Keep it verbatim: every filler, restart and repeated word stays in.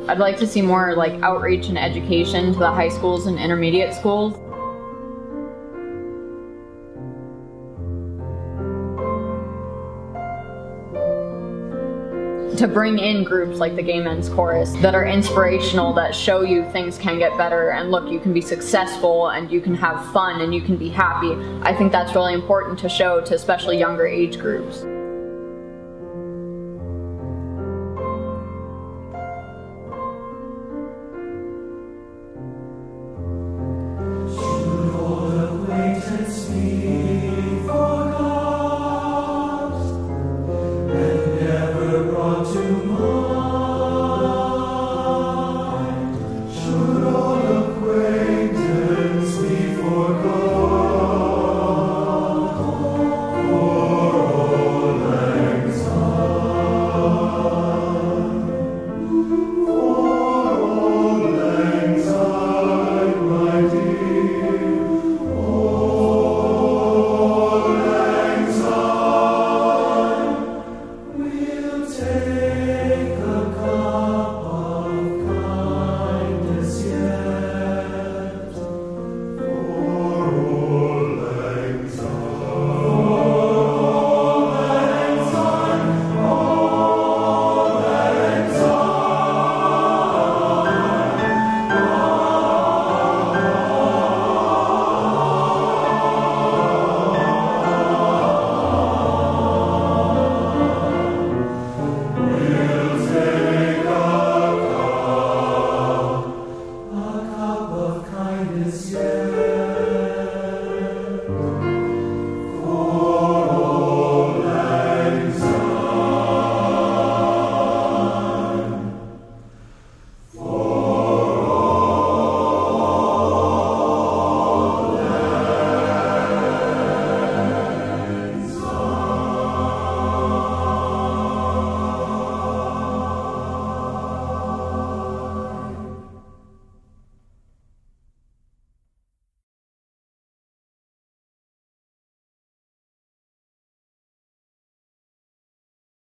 I'd like to see more like outreach and education to the high schools and intermediate schools. To bring in groups like the Gay Men's Chorus that are inspirational, that show you things can get better and look, you can be successful and you can have fun and you can be happy. I think that's really important to show to especially younger age groups.